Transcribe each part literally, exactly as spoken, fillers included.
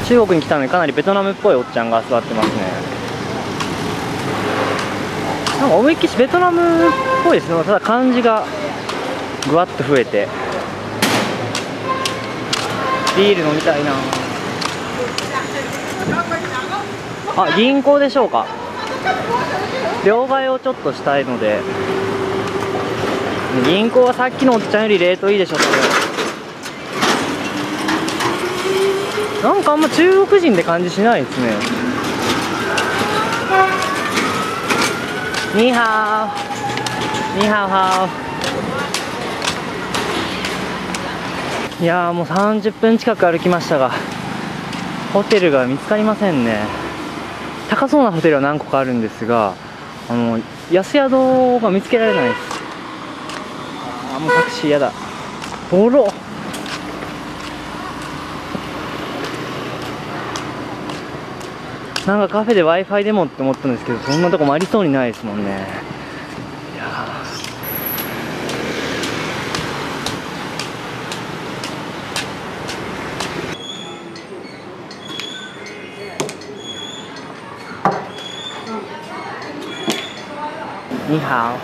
中国に来たのにかなりベトナムっぽいおっちゃんが座ってますね。なんか思いっきしベトナムっぽいですね。ただ漢字がぐわっと増えて。ビール飲みたいな。あ、銀行でしょうか。両替をちょっとしたいので、銀行はさっきのおっちゃんよりレートいいでしょ。なんかあんま中国人って感じしないですね。ニーハオニーハオハオ。いやーもうさんじゅっぷん近く歩きましたが、ホテルが見つかりませんね。高そうなホテルは何個かあるんですが、あの安宿が見つけられないです。あーもうタクシーやだ。ボロ。なんかカフェで Wi-Fi でもって思ったんですけど、そんなとこもありそうにないですもんね。いやにハ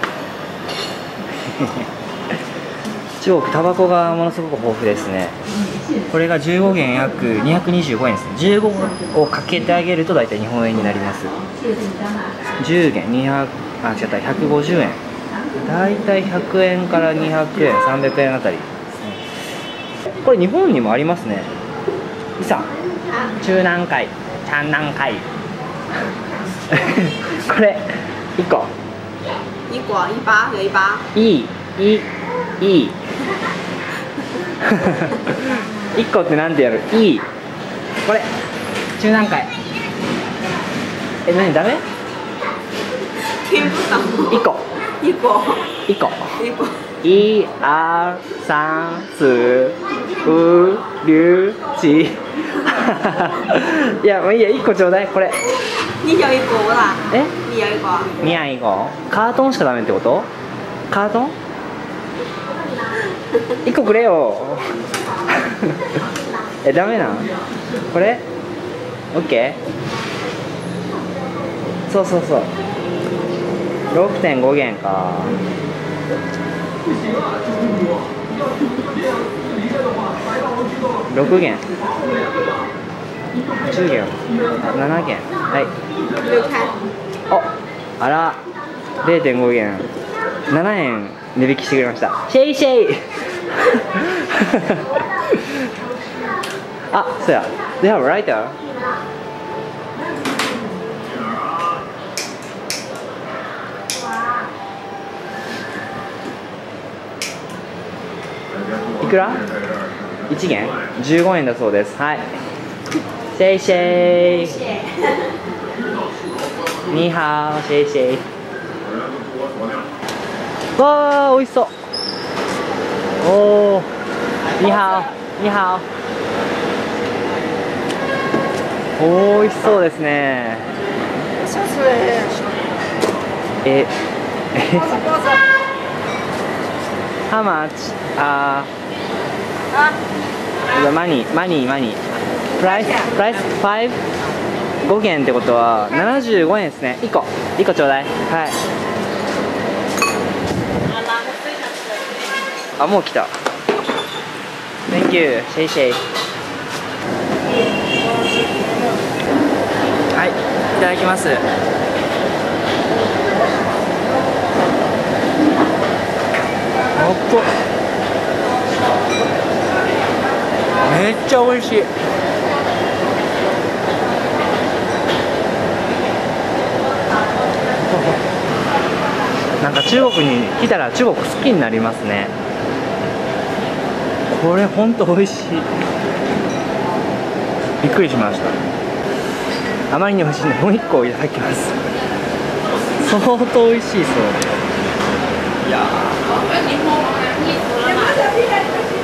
オ。中国タバコがものすごく豊富ですね。これがじゅうごげん約にひゃくにじゅうごえんですね。じゅうごをかけてあげると大体日本円になります。じゅうげんにひゃく、あ、違った、ひゃくごじゅうえん。大体ひゃくえんからにひゃくえん、さんびゃくえんあたりですね。これ日本にもありますね。イサン、中南海、チャン南海。これいっこ。 一果一八有一八。 いい、いい、いい。いっこってなんてやる？いい。これ中南海。え、なにダメ？ 听不懂。 いっこ。 一果。 いっこ。 一果。 一二三四五六七。いやもういいや、いっこちょうだい。これ。 你有一果啦。 え？ 你有一果。 にあんいっこ。カートンしかダメってこと？カートン？いっこくれよ。え、ダメなん？これ？オッケー？そうそうそう。ろくてんごげんか。ろくげん。じゅうげん。ななげん。はい。お、あら、れいてんごげん。ななえん値引きしてくれました。シェイシェイ。あ、そうや。They have a writer. いくら？いちげん？じゅうごえんだそうです。はい。シェイシェイ。ニーハオ、シェイシェイ。わー、美味しそう。おー、ニーハオ、ニーハオ。おー、美味しそうですね。え、え、How much? あー、マニー、マニー、マニー。プライス、プライスご？ごげんってことはななじゅうごえんですね。いっこ、いっこちょうだい。はい。あ、もう来た。Thank you、シェイシェイ。はい、いただきます。おっこ。めっちゃ美味しい。なんか中国に来たら中国好きになりますね。これほんと美味しい。びっくりしました。あまりに美味しいんでもういっこいただきます。相当美味しいそうで。いやー。